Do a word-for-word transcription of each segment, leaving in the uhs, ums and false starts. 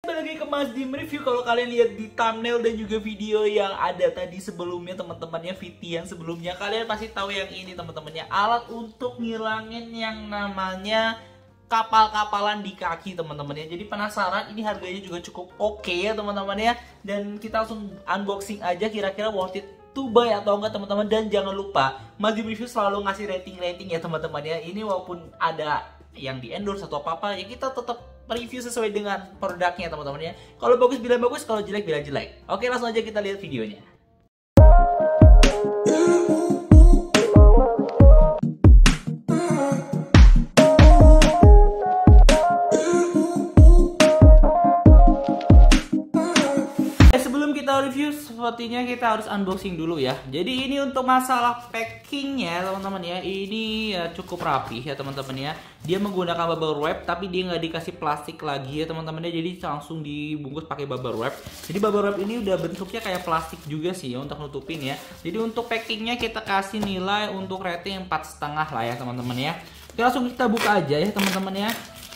Lagi ke Mas Dim Review. Kalau kalian lihat di thumbnail dan juga video yang ada tadi sebelumnya, teman-temannya V T yang sebelumnya, kalian pasti tahu yang ini teman-temannya, alat untuk ngilangin yang namanya kapal-kapalan di kaki teman-temannya. Jadi penasaran, ini harganya juga cukup oke okay, ya teman-temannya. Dan kita langsung unboxing aja, kira-kira worth it to buy atau enggak teman-teman. Dan jangan lupa Mas Dim Review selalu ngasih rating-rating ya teman-temannya. Ini walaupun ada yang di endorse atau apa-apa, ya kita tetap review sesuai dengan produknya teman-teman ya. Kalau bagus bilang bagus, kalau jelek bilang jelek. Oke, langsung aja kita lihat videonya. Review sepertinya kita harus unboxing dulu ya. Jadi ini untuk masalah packingnya teman-teman ya, ini ya cukup rapi ya teman-teman ya. Dia menggunakan bubble wrap tapi dia nggak dikasih plastik lagi ya teman-teman ya. Jadi langsung dibungkus pakai bubble wrap. Jadi bubble wrap ini udah bentuknya kayak plastik juga sih ya untuk nutupin ya. Jadi untuk packingnya kita kasih nilai untuk rating empat setengah lah ya teman-teman ya. Oke, langsung kita buka aja ya teman-teman ya.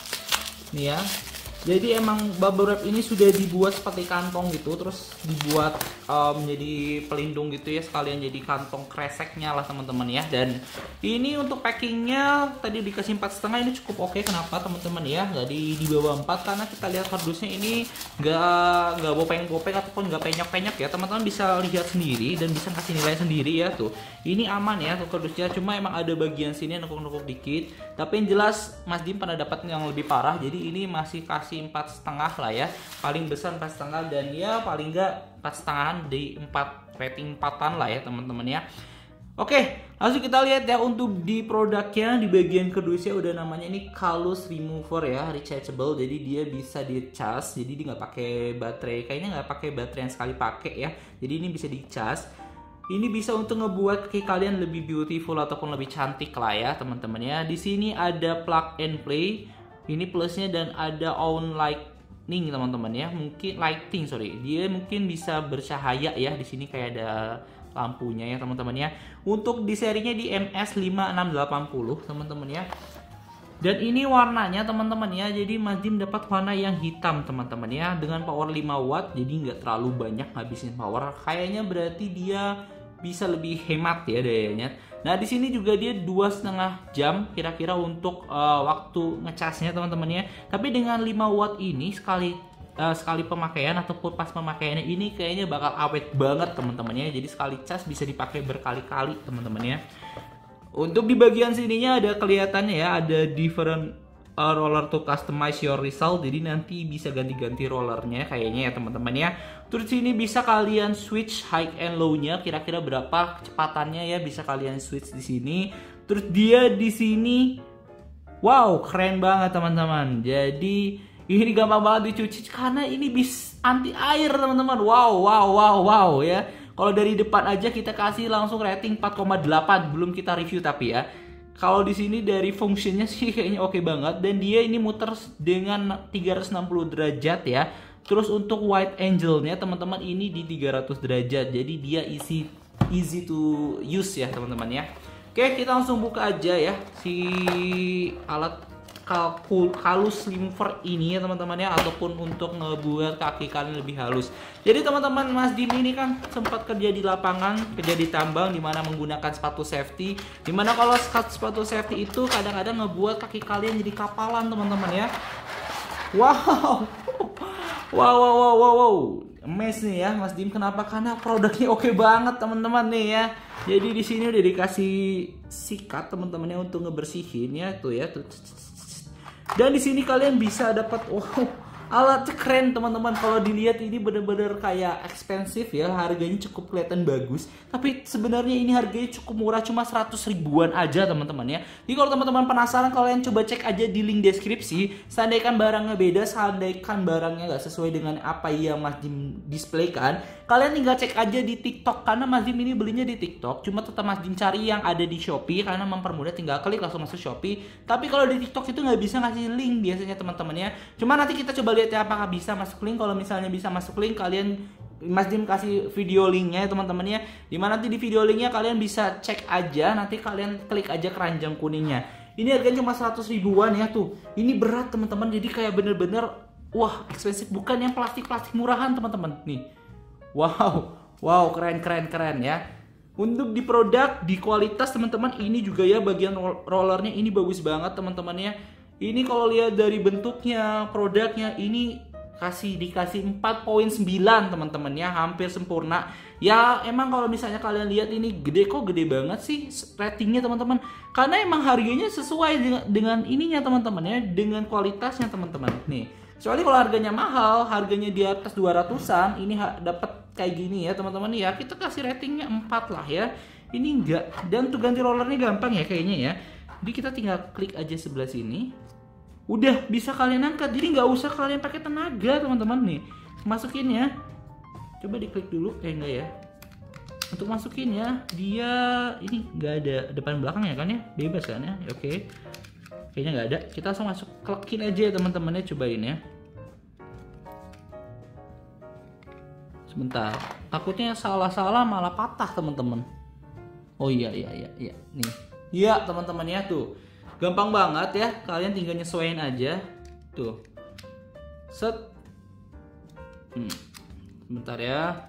Nih ya. Jadi emang bubble wrap ini sudah dibuat seperti kantong gitu, terus dibuat um, jadi pelindung gitu ya, sekalian jadi kantong kreseknya lah teman-teman ya. Dan ini untuk packingnya tadi dikasih empat setengah, ini cukup oke. Kenapa teman-teman ya? Nggak di di bawah empat karena kita lihat kardusnya ini nggak nggak bopeng-bopeng ataupun nggak penyok-penyok ya. Teman-teman bisa lihat sendiri dan bisa kasih nilai sendiri ya tuh. Ini aman ya tuh kardusnya, cuma emang ada bagian sini nekuk-nekuk dikit. Tapi yang jelas Mas Dim pernah dapat yang lebih parah, jadi ini masih kasih empat setengah lah ya, paling besar empat setengah, dan ya paling enggak empat setengahan di empat, rating empatan lah ya teman-teman ya. Oke, langsung kita lihat ya untuk di produknya. Di bagian kardusnya udah namanya ini Callus Remover ya, rechargeable, jadi dia bisa dicas, jadi dia nggak pakai baterai, kayaknya nggak pakai baterai yang sekali pakai ya, jadi ini bisa dicas. Ini bisa untuk ngebuat kaki kalian lebih beautiful ataupun lebih cantik lah ya teman-teman ya. Di sini ada plug and play, ini plusnya, dan ada on lightning teman-teman ya. Mungkin lighting sorry, dia mungkin bisa bercahaya ya. Di sini kayak ada lampunya ya teman-teman ya. Untuk di serinya di M S lima enam delapan nol teman-teman ya. Dan ini warnanya teman-teman ya, jadi Mas Dim dapat warna yang hitam teman-teman ya, dengan power lima watt, jadi nggak terlalu banyak ngabisin power. Kayaknya berarti dia bisa lebih hemat ya dayanya. Nah di sini juga dia dua setengah jam kira-kira untuk uh, waktu ngecasnya teman-teman ya. Tapi dengan lima watt ini sekali uh, sekali pemakaian ataupun pas pemakaiannya ini kayaknya bakal awet banget teman-teman ya. Jadi sekali cas bisa dipakai berkali-kali teman-teman ya. Untuk di bagian sininya ada kelihatannya ya, ada different uh, roller to customize your result. Jadi nanti bisa ganti-ganti rollernya kayaknya ya teman-teman ya. Terus sini bisa kalian switch high and low-nya, kira-kira berapa kecepatannya ya, bisa kalian switch di sini. Terus dia di sini, wow keren banget teman-teman. Jadi ini gampang banget dicuci karena ini bis anti air teman-teman. Wow wow wow wow ya. Kalau dari depan aja kita kasih langsung rating empat koma delapan, belum kita review tapi ya. Kalau di sini dari fungsinya sih kayaknya oke banget, dan dia ini muter dengan tiga ratus enam puluh derajat ya. Terus untuk wide angle-nya teman-teman ini di tiga ratus derajat. Jadi dia easy easy to use ya teman-teman ya. Oke, kita langsung buka aja ya si alat Callus Remover ini ya teman-teman ya, ataupun untuk ngebuat kaki kalian lebih halus. Jadi teman-teman, Mas Dim ini kan sempat kerja di lapangan, kerja di tambang, dimana menggunakan sepatu safety, dimana kalau sepatu safety itu kadang-kadang ngebuat kaki kalian jadi kapalan teman-teman ya. Wow wow wow wow wow, wow. Emes nih ya Mas Dim, kenapa? Karena produknya oke banget teman-teman nih ya. Jadi di sini udah dikasih sikat teman-temannya untuk ngebersihin ya tuh ya tuh. Dan di sini kalian bisa dapat, wow, alatnya keren teman-teman. Kalau dilihat ini bener-bener kayak ekspensif ya, harganya cukup kelihatan bagus. Tapi sebenarnya ini harganya cukup murah, cuma seratus ribuan aja teman-teman ya. Jadi kalau teman-teman penasaran, kalian coba cek aja di link deskripsi. Seandainya barangnya beda, seandainya barangnya nggak sesuai dengan apa yang Mas Dim displaykan, kalian tinggal cek aja di TikTok, karena Mas Dim ini belinya di TikTok. Cuma tetap Mas Dim cari yang ada di Shopee karena mempermudah, tinggal klik langsung masuk Shopee. Tapi kalau di TikTok itu nggak bisa ngasih link biasanya teman-teman ya. Cuma nanti kita coba lihat ya apakah bisa masuk link. Kalau misalnya bisa masuk link, kalian Mas Dim kasih video linknya ya teman-teman ya. Dimana nanti di video linknya kalian bisa cek aja, nanti kalian klik aja keranjang kuningnya. Ini harganya cuma seratus ribuan ya tuh. Ini berat teman-teman, jadi kayak bener-bener Wah, expensive, bukan yang plastik-plastik murahan teman-teman. Nih. Wow. Wow, keren keren keren ya. Untuk di produk, di kualitas teman-teman, ini juga ya bagian rollernya ini bagus banget teman-teman ya. Ini kalau lihat dari bentuknya, produknya ini kasih dikasih empat koma sembilan teman-teman ya, hampir sempurna. Ya emang kalau misalnya kalian lihat ini gede, kok gede banget sih ratingnya teman-teman. Karena emang harganya sesuai dengan, dengan ininya teman-teman ya, dengan kualitasnya teman-teman. Nih, soalnya kalau harganya mahal, harganya di atas dua ratusan, ini dapat kayak gini ya teman-teman ya, kita kasih ratingnya empat lah ya. Ini enggak, dan untuk ganti rollernya gampang ya kayaknya ya. Jadi kita tinggal klik aja sebelah sini, udah bisa kalian angkat. Jadi nggak usah kalian pakai tenaga teman-teman. Nih masukin ya, coba diklik dulu, eh enggak ya. Untuk masukin ya, dia ini nggak ada depan belakang ya kan ya, bebas kan ya. Oke, kayaknya nggak ada, kita langsung masuk, klikin aja ya teman-teman ya, cobain ya. Sebentar, takutnya salah-salah malah patah teman-teman. Oh iya iya iya iya nih. Iya teman-teman ya, tuh. Gampang banget ya, kalian tinggal nyesuaiin aja. Tuh. Set. Hmm. Sebentar ya.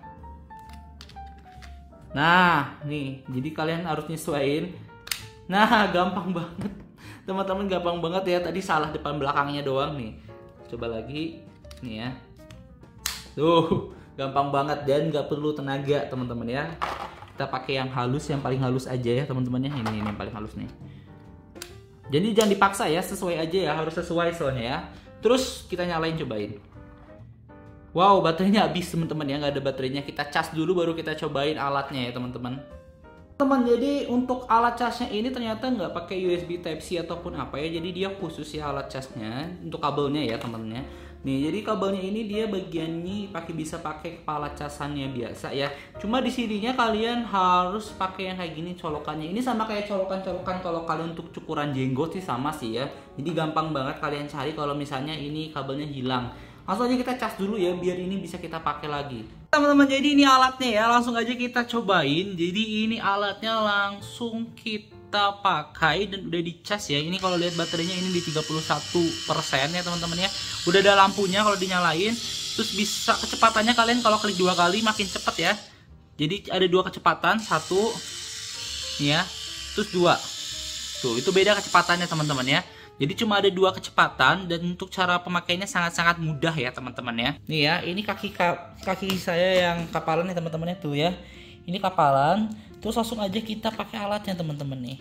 Nah, nih, jadi kalian harus nyesuaiin. Nah, gampang banget. Teman-teman gampang banget ya, tadi salah depan belakangnya doang nih. Coba lagi. Nih ya. Tuh. Gampang banget dan nggak perlu tenaga teman-teman ya. Kita pakai yang halus, yang paling halus aja ya teman-teman ya. Ini, ini yang paling halus nih. Jadi jangan dipaksa ya, sesuai aja ya, harus sesuai soalnya ya. Terus kita nyalain, cobain. Wow, baterainya habis teman-teman ya, nggak ada baterainya. Kita cas dulu baru kita cobain alatnya ya teman-teman. Teman, jadi untuk alat casnya ini ternyata nggak pakai U S B Type C ataupun apa ya. Jadi dia khusus ya alat casnya untuk kabelnya ya teman-teman ya. Nih, jadi kabelnya ini dia bagiannya pakai bisa pakai kepala casannya biasa ya. Cuma di sininya kalian harus pakai yang kayak gini colokannya. Ini sama kayak colokan-colokan kalau kalian untuk cukuran jenggot sih, sama sih ya. Jadi gampang banget kalian cari kalau misalnya ini kabelnya hilang. Langsung aja kita cas dulu ya, biar ini bisa kita pakai lagi. Teman-teman, jadi ini alatnya ya, langsung aja kita cobain. Jadi ini alatnya langsung kita pakai dan udah dicas ya. Ini kalau lihat baterainya ini di tiga puluh satu persen ya teman-teman ya. Udah ada lampunya kalau dinyalain. Terus bisa kecepatannya kalian kalau klik dua kali makin cepet ya. Jadi ada dua kecepatan, satu ya, terus dua. Tuh, itu beda kecepatannya teman-teman ya. Jadi cuma ada dua kecepatan dan untuk cara pemakaiannya sangat-sangat mudah ya teman-teman ya. Nih ya, ini kaki kaki saya yang kapalan nih teman-teman ya, tuh ya. Ini kapalan, terus langsung aja kita pakai alatnya teman-teman nih.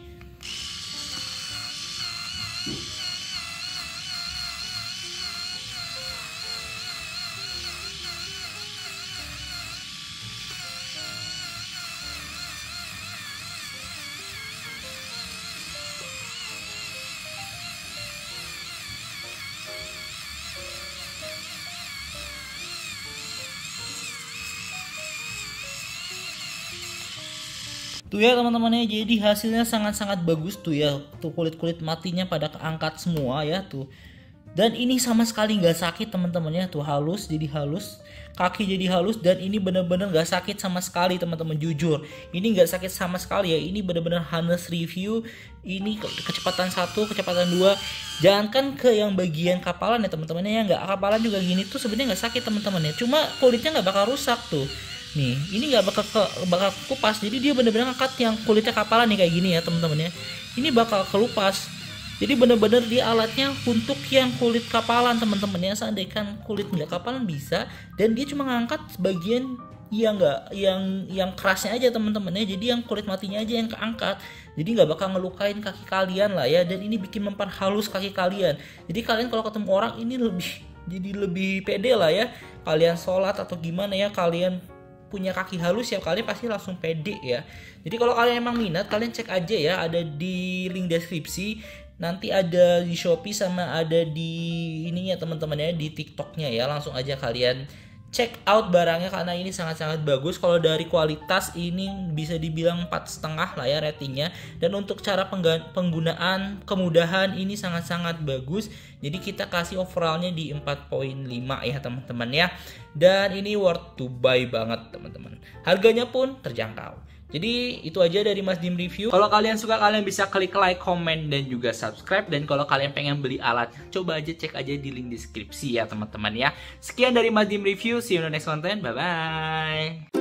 Tuh ya teman-teman ya, jadi hasilnya sangat-sangat bagus tuh ya. Tuh kulit-kulit matinya pada keangkat semua ya tuh. Dan ini sama sekali nggak sakit teman-teman ya, tuh halus, jadi halus, kaki jadi halus, dan ini bener-bener nggak sakit sama sekali teman-teman, jujur. Ini nggak sakit sama sekali ya, ini bener-bener honest review. Ini kecepatan satu, kecepatan dua. Jangankan ke yang bagian kapalan ya teman-teman ya, nggak kapalan juga gini tuh sebenarnya nggak sakit teman-teman ya. Cuma kulitnya nggak bakal rusak tuh. Nih, ini nggak bakal ke, bakal kupas. Jadi dia bener-bener ngangkat yang kulitnya kapalan nih kayak gini ya teman-teman ya. Ini bakal kelupas. Jadi bener-bener dia alatnya untuk yang kulit kapalan teman-teman ya. Seandainya kulit nggak kapalan bisa, dan dia cuma ngangkat bagian yang nggak yang yang kerasnya aja teman-teman ya. Jadi yang kulit matinya aja yang keangkat. Jadi nggak bakal ngelukain kaki kalian lah ya. Dan ini bikin memperhalus kaki kalian. Jadi kalian kalau ketemu orang ini lebih jadi lebih pede lah ya. Kalian sholat atau gimana ya, kalian punya kaki halus ya, kalian pasti langsung pede ya. Jadi kalau kalian emang minat, kalian cek aja ya, ada di link deskripsi. Nanti ada di Shopee sama ada di ininya teman-teman ya, di TikToknya ya. Langsung aja kalian check out barangnya karena ini sangat-sangat bagus. Kalau dari kualitas ini bisa dibilang empat setengah lah ya ratingnya. Dan untuk cara penggunaan, kemudahan ini sangat-sangat bagus. Jadi kita kasih overallnya di empat koma lima ya teman-teman ya. Dan ini worth to buy banget teman-teman. Harganya pun terjangkau. Jadi itu aja dari Mas Dim Review. Kalau kalian suka, kalian bisa klik like, comment, dan juga subscribe. Dan kalau kalian pengen beli alat, coba aja cek aja di link deskripsi ya teman-teman ya. Sekian dari Mas Dim Review, see you in the next content, bye bye.